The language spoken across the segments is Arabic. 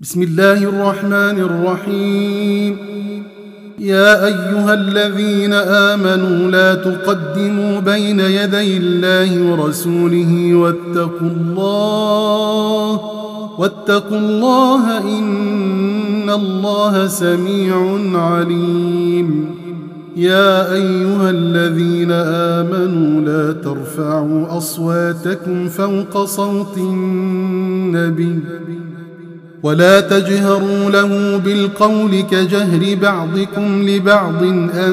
بسم الله الرحمن الرحيم. يا أيها الذين آمنوا لا تقدموا بين يدي الله ورسوله واتقوا الله إن الله سميع عليم. يا أيها الذين آمنوا لا ترفعوا أصواتكم فوق صوت النبي ولا تجهروا له بالقول كجهر بعضكم لبعض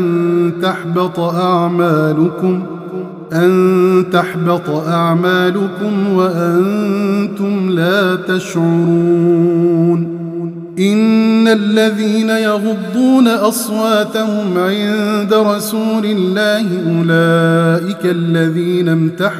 أن تحبط أعمالكم وأنتم لا تشعرون. إن الذين يغضون أصواتهم عند رسول الله أولئك الذين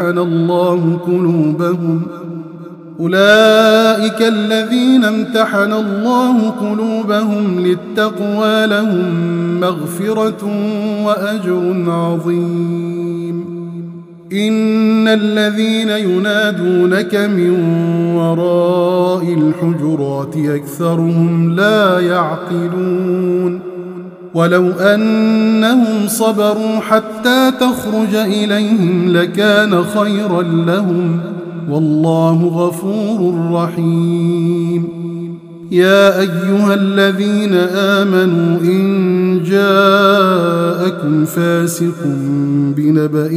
امتحن الله قلوبهم للتقوى لهم مغفرة وأجر عظيم. إن الذين ينادونك من وراء الحجرات أكثرهم لا يعقلون. ولو أنهم صبروا حتى تخرج إليهم لكان خيرا لهم والله غفور رحيم. يا أيها الذين آمنوا إن جاءكم فاسق بنبأ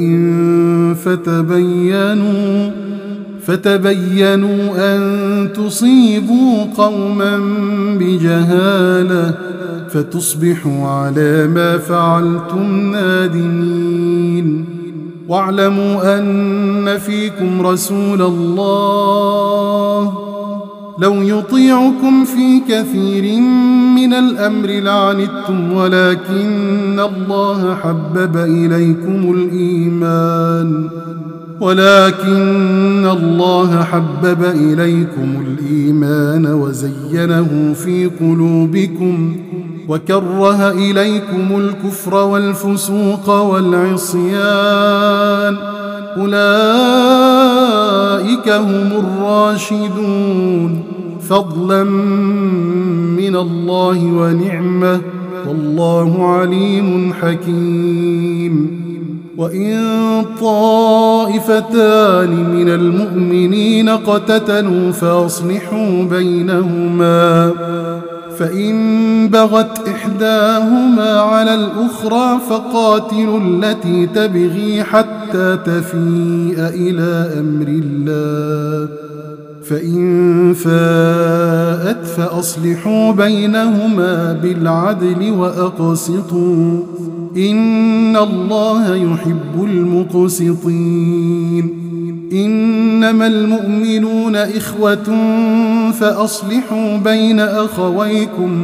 فتبينوا أن تصيبوا قوما بجهالة فتصبحوا على ما فعلتم نادمين. واعلموا أن فيكم رسول الله لو يطيعكم في كثير من الأمر لعنتم ولكن الله حبب إليكم الإيمان وزينه في قلوبكم وكره إليكم الكفر والفسوق والعصيان أولئك هم الراشدون فضلا من الله ونعمة والله عليم حكيم. وإن طائفتان من المؤمنين اقتتلوا فأصلحوا بينهما فإن بغت إحداهما على الأخرى فقاتلوا التي تبغي حتى تفيء إلى أمر الله فإن فاءت فأصلحوا بينهما بالعدل وأقسطوا إن الله يحب المقسطين. إنما المؤمنون إخوة فأصلحوا بين أخويكم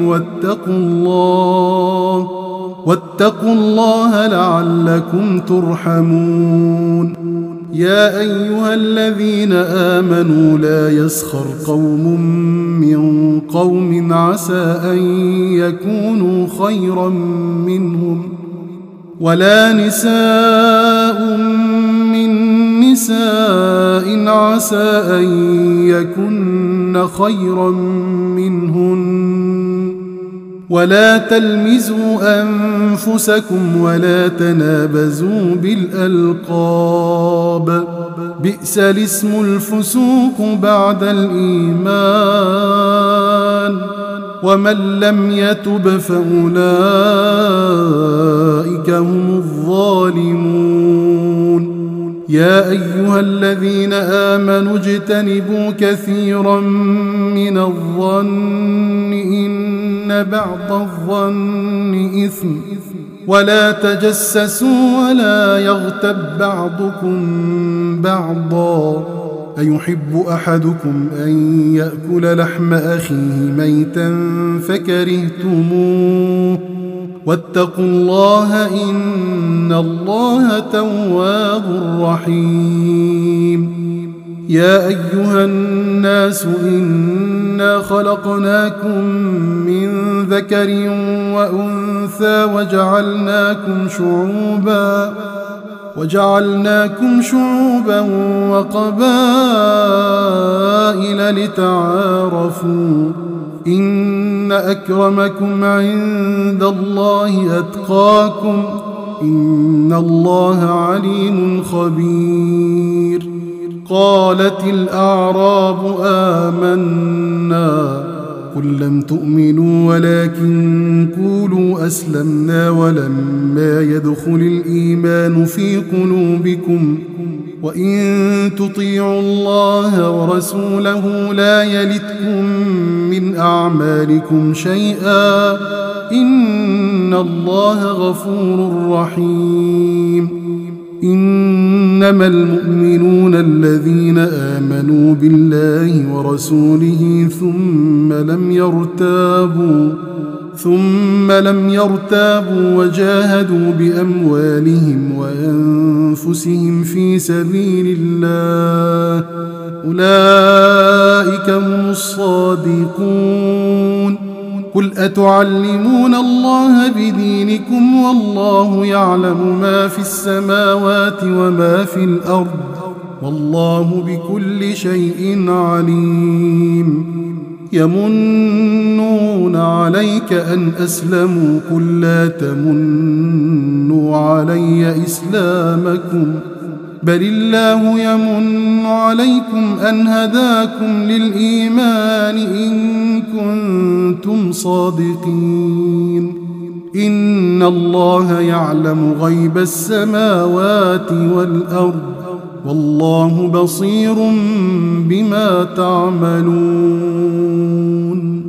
واتقوا الله لعلكم ترحمون. يا أيها الذين آمنوا لا يسخر قوم من قوم عسى أن يكونوا خيرا منهم ولا نساء من نساء عسى أن يكن خيرا منهن ولا تلمزوا أنفسكم ولا تنابزوا بالألقاب بئس الاسم الفسوق بعد الإيمان ومن لم يتب فأولئك هم الظالمون. يا أيها الذين آمنوا اجتنبوا كثيرا من الظن إن بعض الظن إثم ولا تجسسوا ولا يغتب بعضكم بعضا أيحب أحدكم أن يأكل لحم أخيه ميتا فكرهتموه واتقوا الله إن الله تواب رحيم. يا أيها الناس إنا خلقناكم من ذكر وأنثى وجعلناكم شعوبا وقبائل لتعارفوا إن أكرمكم عند الله أتقاكم إن الله عليم خبير. قالت الأعراب آمنا قل لم تؤمنوا ولكن قولوا أسلمنا ولما يدخل الإيمان في قلوبكم وإن تطيعوا الله ورسوله لا يلتكم من أعمالكم شيئا إن الله غفور رحيم. إنما المؤمنون الذين آمنوا بالله ورسوله ثم لم يرتابوا وجاهدوا بأموالهم وأنفسهم في سبيل الله أولئك هم الصادقون. قل أتعلمون الله بدينكم والله يعلم ما في السماوات وما في الأرض والله بكل شيء عليم. يمنون عليك أن أسلموا قل لا تمنوا علي إسلامكم بل الله يمن عليكم أن هداكم للإيمان إن كنتم صادقين. إن الله يعلم غيب السماوات والأرض والله بصير بما تعملون.